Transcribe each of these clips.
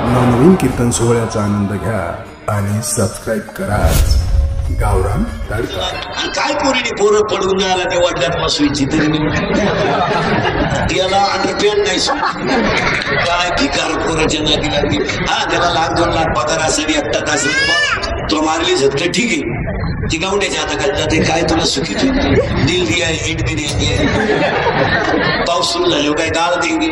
नवनवीन कीर्तन सोहळ्याचा आनंद घ्या आणि सबस्क्राईब करा गावरान तडका। काय पोरीने पोरं पडून जायला ते वाटल्यात बसवायची तरी त्याला अंडरपॅन्ट नाही काय भिकार पोराच्या नादी लागली। हा त्याला $1,00,000-2 लाख पगार असेल एकटा असेल तो मारली झटक ठीक आहे ती गावड्याच्या हाताखाली जाते काय तुला सुखी दिल दिया हिट भी देंगे पाऊस सुरू झाले काय गाळ देंगे।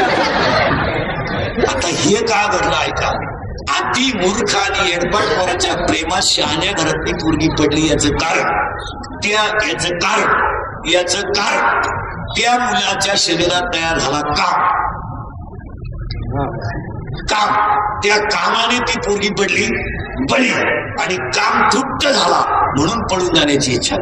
आता हे का घडलं ऐका अति मूर्ख आणि एडपाट पोराच्या प्रेमात शहाण्या घरातली पोरगी पडली याचं कारण याचं कारण त्या मुलाच्या शरीरात तयार झाला काम त्या कामाने ती पोरगी पडली बळी आणि काम तृप्त झाला म्हणून पळून जाण्याची इच्छा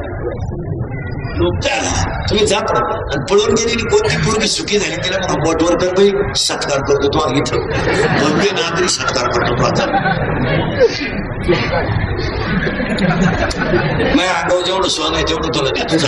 तुम्ही जात पळून गेलेली कोणती पोरगी सुखी झाली तिला म्हणून बोटवर कर बाई सत्कार करतो तो इथं भव्य नागरी सत्कार करतो तो आता नाही आगाव जेवढं सोन आहे तेवढं तुला देतो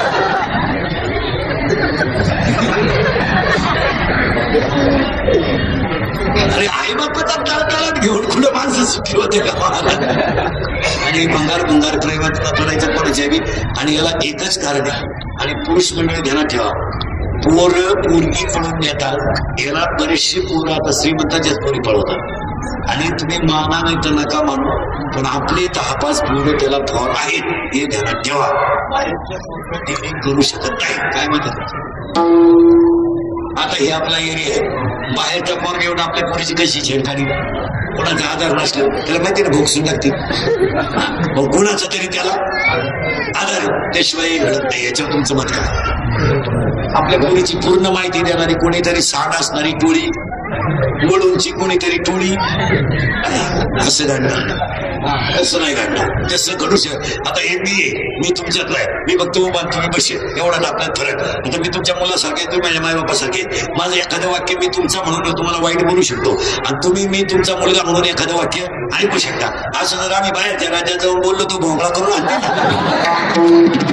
अरे आई बापाचा तळतळात घेऊन कुठं माणसं सुखी होते का आणि भंगार प्रेमात पडायचं कोणाच्या बी आणि याला एकच कारण आहे आणि पुरुष मंडळी ध्यानात ठेवा पोरं पोरगी पळून देतात याला बरेचशी पोरं आता श्रीमंताच्याच पोरी पळवतात आणि तुम्ही माना नाही तर नका मानू पण आपले 10-5 पोरं त्याला फॉर आहेत हे ध्यानात ठेवा करू शकत नाही काय म्हणतात। आता हे आपला एरिया आहे बाहेरच्या पोर घेऊन आपल्या पोरीची कशी छेडखानी कोणाचा आधार नसलं त्याला माहिती ना भोगसून लागते कुणाचा तरी त्याला आधार त्याशिवाय घडत नाही याच्यावर तुमचं मत काय। आपल्या पोरीची पूर्ण माहिती देणारी कोणीतरी सांड असणारी टोळी वळूनची कोणीतरी टोळी असं घडणार असं नाही घडणार तसं घडू शकत। आता हे मी तुमच्यातला आहे मी फक्त उभा तुम्ही बसे एवढाच आपल्यात फरक। आता मी तुमच्या मुलासारखे तुम्ही माझ्या मायबापासारखे माझं एखादं वाक्य मी तुमचं म्हणून तुम्हाला वाईट बोलू शकतो आणि तुम्ही मी तुमचा मुलगा म्हणून एखादं वाक्य ऐकू शकता। असं जर आम्ही बाहेरच्या राज्यात जाऊन बोललो तो भोंगळा करून आणते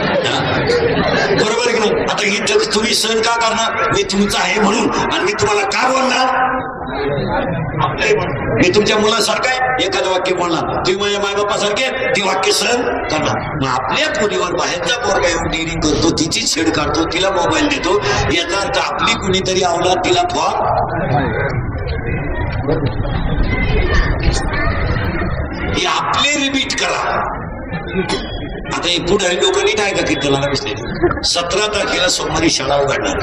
बरोबर की नाही। आता इथं तुम्ही सहन का करणार मी तुमचा आहे म्हणून आणि मी तुम्हाला का बोलणार मी तुमच्या मुलासारखं आहे एखादं वाक्य बोलणार तुम्ही माझ्या मायबापासारखे ती वाक्य सहन करणार। मग आपल्या पोरीवर बाहेरचा पोरगा येऊन डेअरिंग करतो तिची छेड काढतो तिला मोबाईल देतो याचा अर्थ आपली कुणीतरी अवलाद तिला फॉर हे आपले रिपीट करा। आता हे पुढे लोक नीट आहे का कीर्तनाला बसले 17 तारखेला सोमवारी शाळा उघडणार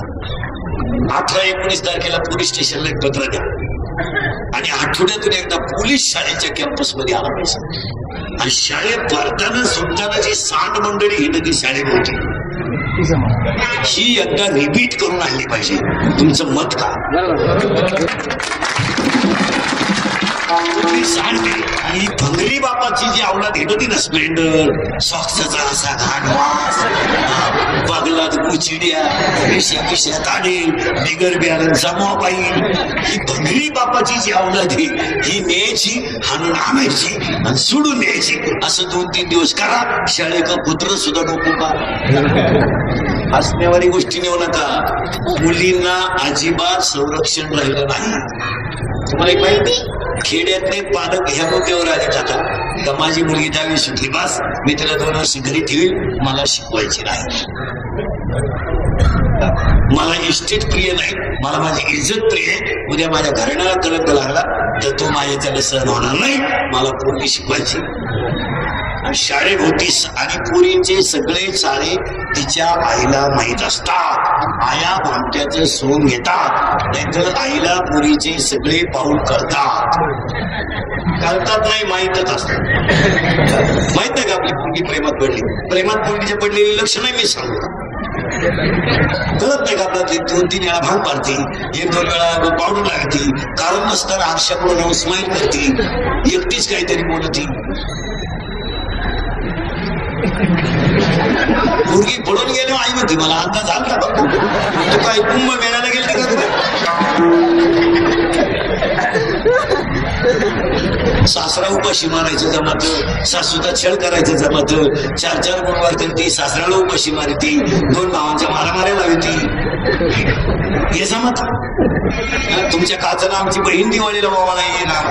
18-19 तारखेला पोलीस स्टेशनला एक पत्र द्या आणि आठवड्यातून एकदा पोलीस शाळेच्या कॅम्पस मध्ये आला पाहिजे आणि शाळेत भरताना सुटताना जी सांड मंडळी ही नदी शाळेत होती ही एकदा रिपीट करून आणली पाहिजे। तुमचं मत का सांगते आणि भंगरी बापाची जी अवलाद येत होती ना स्प्लेंडर सॉक्सचा असा घाणवास बगलात गुचिड्या पिशा काढेल बिगर बॅलन्सचा मोबाईल ही भंगरी बापाची जी अवलाद ही न्यायची हाणून आणायची आणि सोडून द्यायची असं 2-3 दिवस करा शाळेचा पुत्र सुद्धा डोकू का हसण्यावारी गोष्टी नेऊ नका। मुलींना अजिबात संरक्षण राहिलं नाही। तुम्हाला एक माहिती खेड्यातले पालक ह्या मुद्द्यावर आले जातात का माझी मुलगी 10वी सुटली बस मी तिला 2 वर्ष घरी ठेवील मला शिकवायची नाही मला इस्टेट प्रिय नाही मला माझी इज्जत प्रिय उद्या माझ्या घराण्याला कलंक लागला तर तो माझ्याच्याला सहन होणार नाही मला पोरगी शिकवायची। शाळेभोवती आणि पोरींचे सगळे चाळे तिच्या आईला माहीत असतात आया भामट्याचं सोंग घेतात नाहीतर आईला पोरीचे सगळे पाऊल करतात नाही माहीतच असतात। माहित नाही का आपली पोरगी प्रेमात पडली प्रेमात पोरगीच्या पडलेली लक्ष नाही मी सांगू कळत नाही का आपला 2-3 वेळा भांग पाडती 1-2 वेळा पावडर लागती कारण नसताना आरशाकडून स्माईल करती एकटीच काहीतरी बोलती मुलगी पडून गेलो आई म्हणते मला अंदाज आला तू काय कुंभ मेळ्याला गेले का सासरा उपाशी मारायचं जमत, सासूचा छळ करायचं जमत, 4-4 गुणवार करती, सासऱ्याला उपाशी मारती, 2 भावांच्या मारामाऱ्या लावती, हे जमत. तुमच्या काचाला आमची बहीण दिवाळीला बाबाला येणार.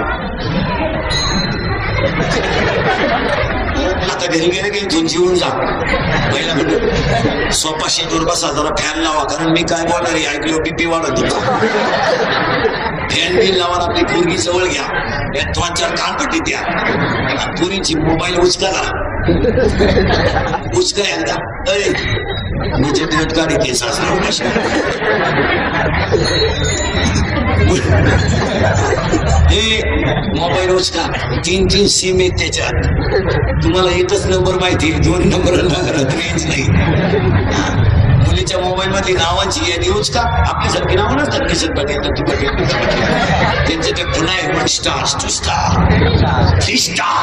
आता घरी गेले की इथून जीवन जा. पहिला म्हणतो सोपाशी दुर्बसा जरा फॅन लावा, कारण मी काय बोलणार आहे ऐकलं बीपी वाढत होता. फॅन बिल लावा, आपली पोरगी जवळ घ्या, 2-4 कानपट्टी द्या, पोरींची मोबाईल उचका एकदा. म्हणजे दिवस गाडी ते सासरा उपाशी. हे मोबाईल उचका, 3 सिम आहेत त्याच्यात. तुम्हाला एकच नंबर माहिती, 2 नंबर रेंज नाही. मुलीच्या मोबाईल मध्ये नावांची यादी उचका, आपल्यासारखी नावं नसतात, किशन पाटील, नक्की पाटील, त्यांचे ते पुन्हा 1 स्टार 2 स्टार 3 स्टार.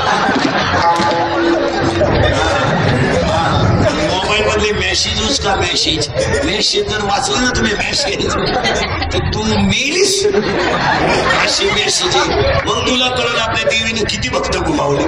मोबाईल मधले मेसेज उचका, मेसेज जर वाचलं ना तुम्ही मेसेज तर तू मेलीस. अशी मेसेज आहे. मग तुला कळलं आपल्या देवीने किती भक्त गुमावले.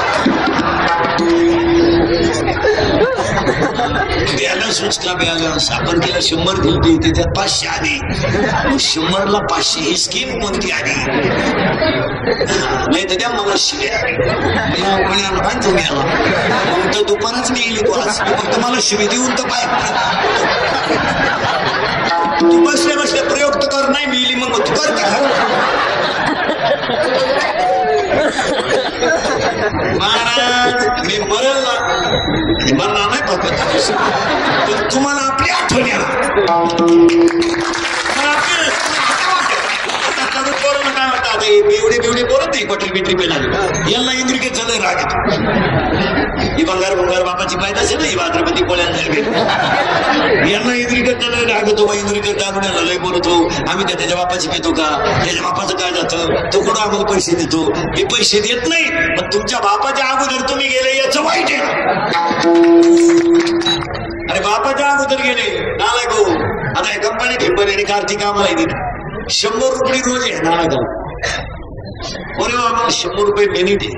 बॅलन्स उचका, बॅलन्स. आपण तिला 100 दिली, त्याच्यात 500 आली. 100ला 500 ही स्कीम कोणती आली? नाही तर त्या मला शिव्या तुम्ही आला मग तर दुपारच मी येईल. फक्त मला शिवी देऊन तर काय, तू बसल्या बसल्या प्रयोग तर कर. नाही मिळली मग तू कर का? महाराज मी मरल ना, मरणार नाही फक्त, पण तुम्हाला आपली आठवण येणार. एवढे बोलत नाही, पटरी पेलाली यांना इंद्रिकेत झालं राग येतो. ही भंगार बापाची पायदा असेल ना, ही भाद्रपती पोळ्यांना यांना इंद्रिकेत झालं राग येतो. इंद्रिकेत दारुण्याला लय बोलतो. आम्ही त्याच्या बापाची पितो का? त्याच्या बापाचं काय जातं? तो कुठं आम्हाला पैसे देतो? मी पैसे देत नाही, पण तुमच्या बापाच्या अगोदर तुम्ही गेले याचं वाईट आहे. अरे बापाच्या अगोदर गेले नालाय भाऊ. आता हे कंपनी आणि कार्तिक आम्हाला दिली 100 रुपये रोज आहे नालाय भाऊ. अरे आम्हाला 100 रुपये मिनिट आहे.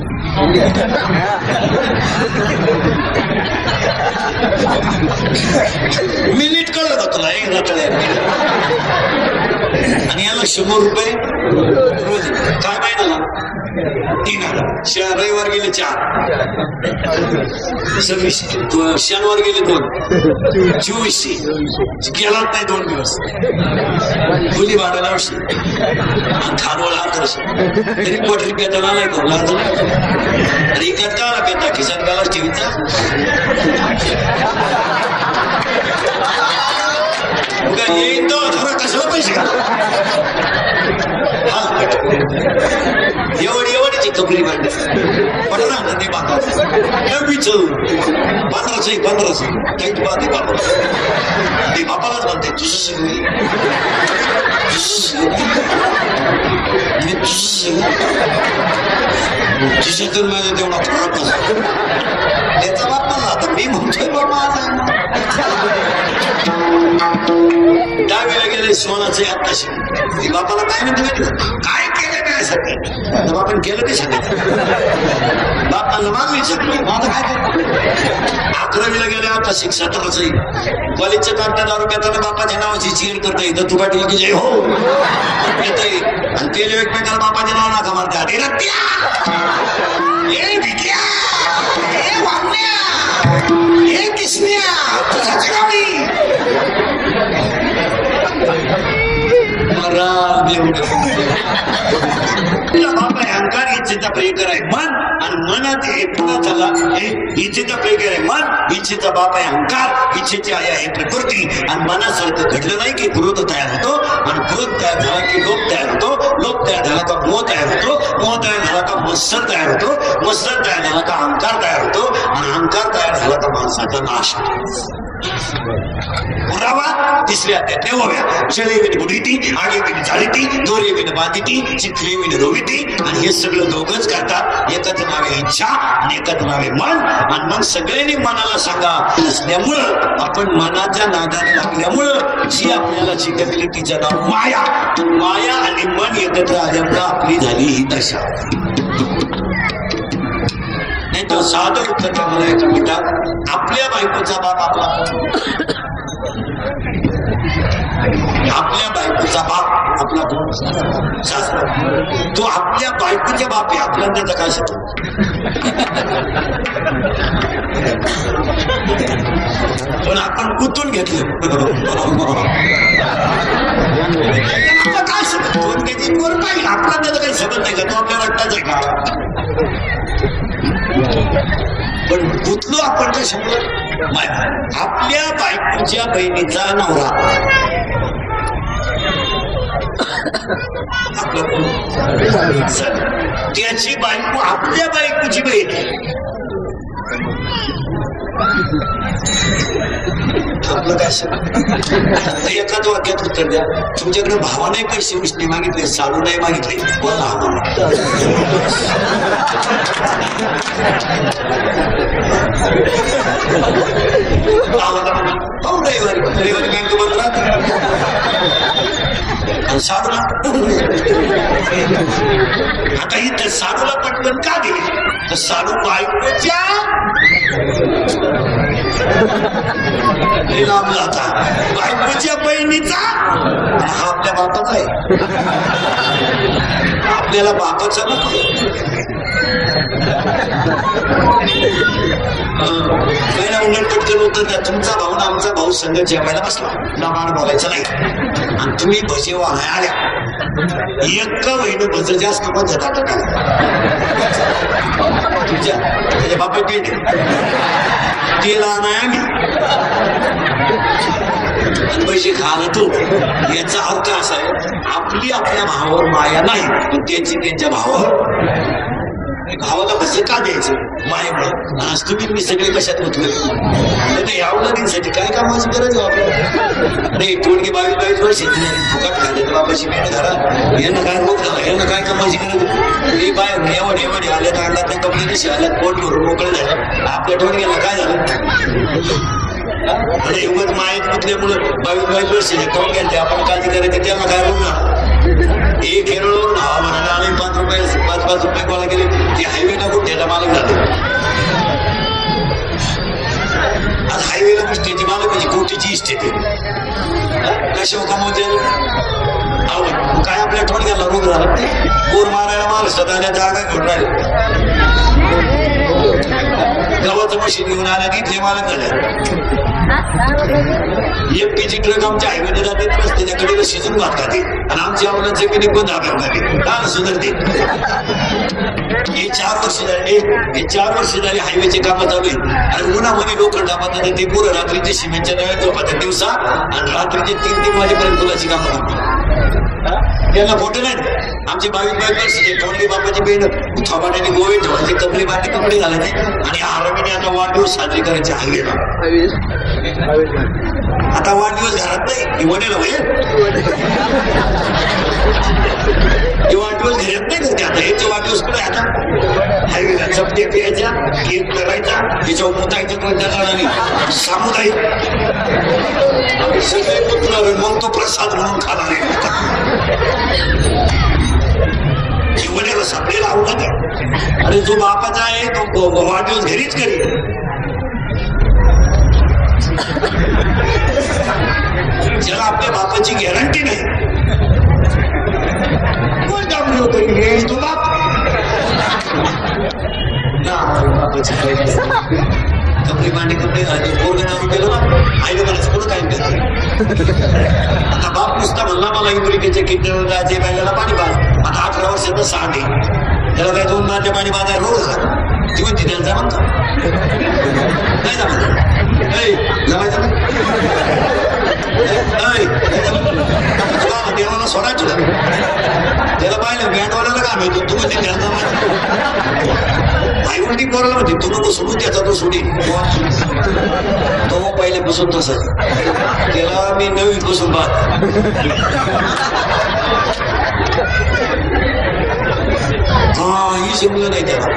मिनिट कळलं का तुला? एकदा कळेल. आणि याला 100 रुपये रोज. काय महिन्याला 3000. रविवार गेले 4, 26, शनिवार गेले 2, 2400. गेलाच नाही 2 दिवस. खुली भाडं 900, खानवळ 1100. तरी पटरी पेताना नाही करू लागतो. अरे इकडं का आला पेता? खिशात गालाच ठेवीचा. येईन तो थोडा कशाला पैसे का? एवढीची कपडी भांड पटला ना ते बाबा 1500 काही तू बाबा बाबा ते बापालाच म्हणते तुझं सगळं तुझं तर माझं तेवढा फरक त्याचा बाप मला. आता मी म्हणतोय बाबा डावीला गेले सोनाचे आत्ताशी. बापाला काय म्हणते माहिती काय केलं काय सगळं? आपण केलं ते सांगितलं. बापाला मागणी सगळी माझं काय करतो. 11वीला गेले आता 17च कॉलेजच्या कार्ट्या दारू पेताना बापाच्या नावाची चीड करता येतं. तू पाटील की जय हो येत आणि ते एकमेकाला बापाच्या नाव नाका मारतात. हे किसन्या तुझ्याच्या गावी बापा अहंकार इच्छेचा प्रियकर आहे मन आणि मनात हे पुन्हा झाला हे इच्छेचा प्रियकर आहे मन. इच्छेचा बाप आहे अहंकार, इच्छेची आई आहे प्रकृती. आणि मनासारखं घडलं नाही की क्रोध तयार होतो आणि क्रोध तयार झाला की लोभ तयार होतो. लोभ तयार झाला का मोह तयार होतो. मोह तयार झाला का मत्सर तयार होतो. मत्सर तयार झाला का अहंकार तयार होतो आणि अहंकार तयार झाला का माणसाचा नाश होतो. पुरावा तिसऱ्या त्यातल्या ओव्या शळेविन बुडीती आगेविन झालीती दोरेविन बांधिती चित्रेविन रोविती आणि हे सगळं दोघंच करतात. एकच नावे इच्छा आणि एकच नावे मन. आणि मग सगळ्यांनी मनाला सांगा नसल्यामुळं आपण मनाच्या नादाने लागल्यामुळं जी आपल्याला शिकवली तिचं नाव माया. माया आणि मन एकत्र आल्यामुळं आपली झाली ही दशा. नाही तर साधं उत्तर काय म्हणायचं बेटा, आपल्या बायकोचा बाप आपला, आपल्या बायकोचा बाप आपला कोण? सासरा. तो आपल्या बायकोच्या बाप आहे, आपला त्याचा काय शकतो? पण आपण कुठून घेतलं काय शकतो? दोन केजी वर पाहिजे, आपला त्याचं काही सबंध नाही का? तो आपल्या वाटताच आहे का? पण गुंतलो आपण कशामुळे? आपल्या बायकोच्या बहिणीचा नवरा त्याची बायको आपल्या बायकोची बहीण आपलं काय एकाच वाक्यात उत्तर द्या. तुमच्याकडे भावाने पैसे उष्णे मागितले, साडू नाही मागितले, रविवारी रविवारी बँक बंद राहते साडूला. आता इथं साडूला पटकन का दिली तर साडू बायकोच्या लांब जाता, बायकोच्या बहिणीचा हा आपल्या बापाचा आहे. आपल्याला बापाचा नको. उलट पटकन उत्तर द्या. तुमचा भाऊ ना आमचा भाऊ संघ जेवायला बसला, लबाड बोलायचं नाही. आणि तुम्ही भजे वाहाय आल्या, एक बहिण भज जास्त पण जातात का तुमच्या त्याच्या बापा तेला नाही आम्ही पैसे खाला तू. याचा अर्थ असा आहे आपली आपल्या भावावर माया नाही, पण त्याची त्यांच्या भावाला कसं का द्यायचं मायेमुळे. आज तुम्ही मी सगळे कशात होतो या उलटींसाठी काय कामाची गरज आहे आपल्याला? अरे टोळकी 22 वर्ष फुकट खाल्ले तर बाबाची मेहनत घरा यांना काय रोग झाला, यांना काय कामाची गरज? मी बाहेर एवढे आले तर आणला ते कपडे कसे आले, पोट भरून मोकळे झाले. आपल्या टोळक्याला काय झालं? अरे उगत मायेत म्हटल्यामुळं 22 वर्ष करून गेले आपण काळजी करायची, त्यांना काय रोग झाला? एक खेळून हवा म्हणाला आणि 5 रुपये गोळा केले. ते हायवेला कुठे मालक झाले. आज हायवेला गोष्टीची मालक म्हणजे कोटीची इस्टेट आहे. कशा कमवते काय आपल्या थोडक्याला रोग झाला? बोर मारायला महाराष्ट्रात आल्या जागा घेऊन राहिले. गव्हाचं मशीन घेऊन आल्या की मालक झाल्या. एक पीची ट्रक आमच्या हायवेने जाते, रस्त्याच्या कडेला शिजून भात खाते आणि आमच्या आवडत जमिनी पण धाब्यात खाते. का सुधारते? हे 4 वर्ष झाले, हे 4 वर्ष झाले हायवेचे कामं चालू आहे. आणि उन्हामध्ये लोखंड दाबात ते पुरं रात्रीचे सिमेंटच्या नव्या झोपाच्या दिवसा आणि रात्रीचे 3-3 वाजेपर्यंत फुलाची कामं लागतात. त्यांना फोटो नाही. आमचे 22 वर्षाचे टोळकी बापाची बहीण थोबाट्याने गोवे ठेवायचे, कपडे बांधले, कपडे घालायचे आणि 11 आता वाढदिवस साजरी करायचे हायवेला. आता वाढदिवस घरात नाही, वडेला होईल वाढदिवस घरात नाही करते. आता याचे वाढदिवस कुठे आता हायवेला चपटे प्यायच्या, केक करायचा, त्याच्यावर मुतायचं आणि सामुदायिक सगळे पुत्र मग तो प्रसाद म्हणून खाणार वडेला सापडेला आवडत आहे. अरे जो बापाचा आहे तो वाढदिवस घरीच करी. ज्याला आपल्या बापाची गॅरंटी नाही कोण डाबली होतं तो बाप ना बापाची कपडे भांडी कपडे घालते पोरग दारू केलं ना आईला म्हणायचं पुढं काय केलं. आता बाप नुसता म्हणला मला अमेरिकेच्या किड्यावर जायचे बँगाला पाणी पाज. आता 18 वर्षाचा 6 आहे त्याला काय 2 बारच्या पाणी पाजायला रोज झाला. ती म्हणते त्याला जमत नाही जमत जमायचं देवाला सोडायचं त्याला पाहिलं बँडवाल्याला काम येतो तू म्हणजे त्याला जमायचं. आई उलटी पोराला म्हणते तू नको सोडू त्याचा तो सोडी तो पहिल्यापासून तसंच त्याला मी 9वी पासून पाहत काही जमलं नाही त्याला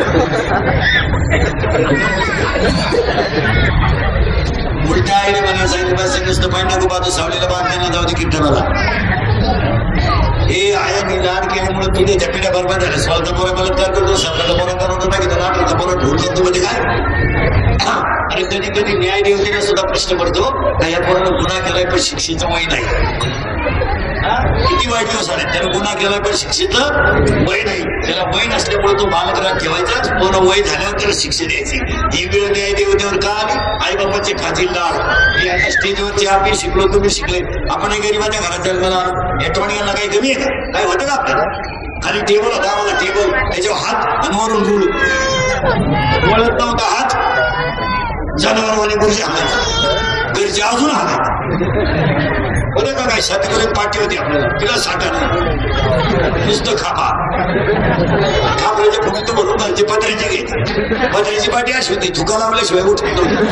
उलट्या आईने मला सांगितलं बस नुसतं पाणी नको पाहतो सावलीला बांधताना जाऊ दे कीर्तनाला हे आया मी लहान केल्यामुळे पिढ्याच्या पिढ्या बरबाद झाल्या स्वतः पोरा बलात्कार करतो स्वतःचा पोरा करतो टाकतो नाटकाचा पोरा ढोल करतो मध्ये काय आणि कधी कधी न्याय देवतेला सुद्धा प्रश्न पडतो का या पोरानं गुन्हा केलाय पण शिक्षेचं वय नाही किती वाईट दिवस आले त्याला गुन्हा केलाय पण शिक्षेचं वय नाही त्याला वय नसल्यामुळे तो बालगृहात ठेवायचाच पूर्ण वय झाल्यावर त्याला शिक्षा द्यायची ही वेळ न्याय देवतेवर का आली आई बाबाचे खातीलदार मी आता स्टेजवरचे आम्ही शिकलो तुम्ही शिकले आपणही गरीबाच्या घरात जन्माला आलो यांना काही कमी आहे का काय होतं का आपल्याला खाली टेबल होता आम्हाला टेबल त्याच्यावर हात आणि वरून रूळ वळत नव्हता हात जनावरवाणी गुरुजी हाणायचा घरचे अजून हाणायचा बरं का काय सातपर्यंत पाठी होती आपल्याला तिला साठा नाही नुसतं खापा खापऱ्याच्या फुटी तो भरून घरची पत्र्याची घ्यायची पत्र्याची पाठी अशी होती धुका लावल्याशिवाय उठत नव्हती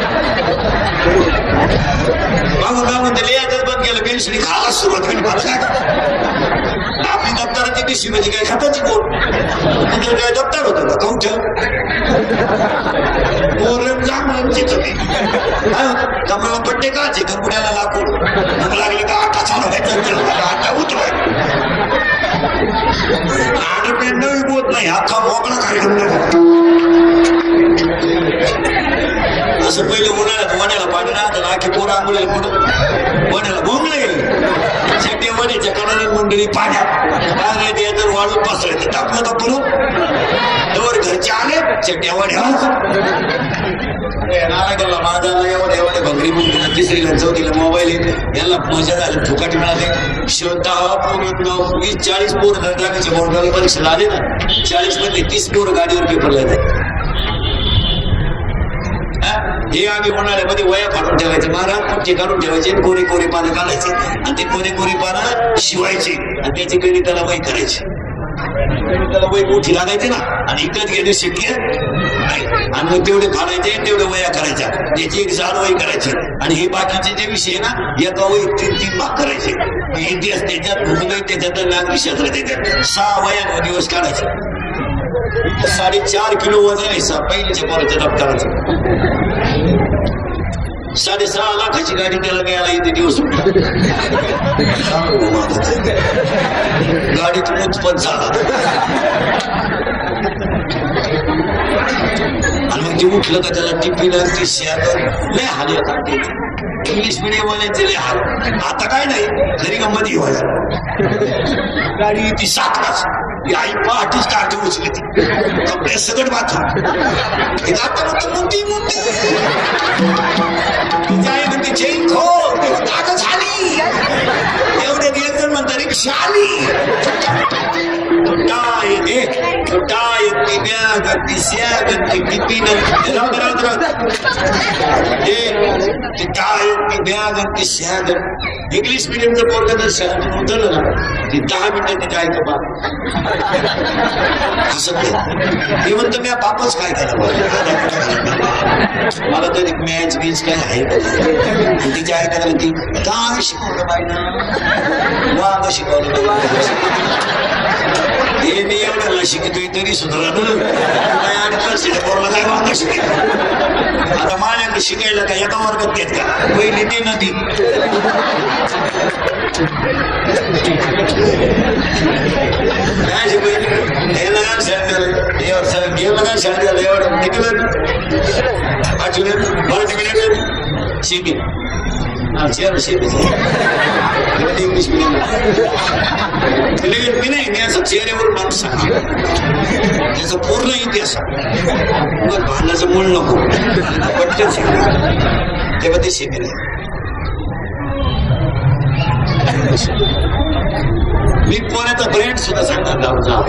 मागून त्याला यायचं बंद केलं पेन्सिली खायला सुरुवात केली मला काय आपली दप्तराची पिशवी म्हणजे काय खाताची कोण म्हणजे काय दप्तर होतं का कौठ कमराला पट्टे काचे कंपड्याला लाकूड भूक लागली का आटा चालवायचा आटा उतरायचा आठ पेंडही बोत नाही अख्खा मोकळा कार्यक्रम असं पहिले उन्हाळ्यात वण्याला पाणी राहतं आखी पोरं आंघोळीला कुठं वण्याला भोंगले शेटे वण्याच्या कडाने मंडळी पाण्यात पाण्यात याचं वाळून पसरायचं टाकलं तर पुरं तवर घरचे आले शेट्या वड्या नारायणला माझा एवढे एवढे भंगरी मुलगीला तिसरीला चौथीला मोबाईल याला मजा झाली फुकाट मिळाले 10 पोरं 20-40 पोरं दहावीच्या बोर्डाला परीक्षेला आले ना 40 मध्ये 30 पोरं गाडीवर पेपरला येतात हे आम्ही उन्हाळ्यामध्ये वया फाडून ठेवायचे महाराज पुढचे काढून ठेवायचे कोरी कोरी पानं काढायचे आणि ते कोरी कोरी पानं शिवायचे आणि त्याची गणिताला वय करायची गणिताला वय मोठी लागायची ना आणि इकत घेणे शक्य नाही आणि मग तेवढे फाडायचे तेवढे वया करायच्या त्याची एक जाड वय करायची आणि हे बाकीचे जे विषय ना एका वय 3-3 भाग करायचे इतिहास त्याच्यात भूगोल त्याच्यात नागरिक शास्त्र त्याच्यात 6 वया दिवस काढायचे 4.5 किलो वजन आहे पहिल्याच्या पोराच्या दप्तराचं 6.5 लाखाची गाडी त्याला मिळाला इथे दिवस गाडीत उत्पन्न झाला आणि मग ते उठलं का त्याला टिफिन ती शेअर लय हाल येतात इंग्लिश मिडियम वाल्यांचे लय हाल आता काय नाही घरी गंमत घेवायला गाडी ती 7 तास ती आई पहाटेच काढते उचली ती कपडे सगळं बाथरूम आता म्हणतो मोठी मोठी आई म्हणते चेन खो ताकद झाली एवढे एक जण म्हणतात रिक्षा आली टाय ती बॅग ती सॅग ती टिफिन ती टाय ती बॅग ती सॅग इंग्लिश मिडियमचं पोरग जर शाळेतून उतरलं ना ती 10 मिनिटांनी काय का असं हे म्हणतं मी बापच काय केलं मला तरी मॅच बीच काय आहे तिच्या ऐकायला ती काय शिकवलं पाहिजे वाग शिकवलं हे मी एवढं शिकतोय तरी सुधारत काय वाग शिकायला आता माझ्याकडे शिकायला का एका वर्गात घेत का पहिली ते नदी गेलं का शाळेत झालं एवढं निघलं 8 मिनिट शेती इंग्लिश मिडियम मी नाही मी असं चेहऱ्यावर माणूस सांगा त्याचा पूर्ण इतिहास भांडणाचं मूळ नको पटकन तेव्हा ते शेती नाही मी पुण्याचा ब्रँड सुद्धा सांगणार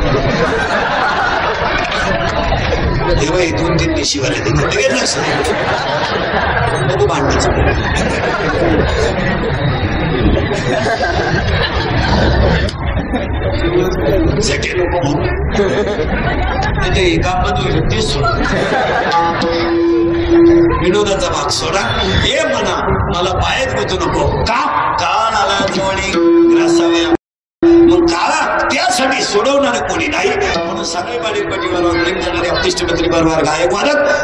तेव्हा हे 2-3 देशीवाले देतात ते लक्षात नको भांडणाचं झटे नको म्हणून ते काम बंद होईल तेच सोड विनोदाचा भाग सोडा. हे म्हणा मला बाहेर गुतू नको. का काळ आला जोडी ग्रासावया. मग काळा त्यासाठी सोडवणार कोणी नाही म्हणून सगळे बारीक पटीवर जाणारे अपतिष्ठ पत्री बरोबर गायक वादक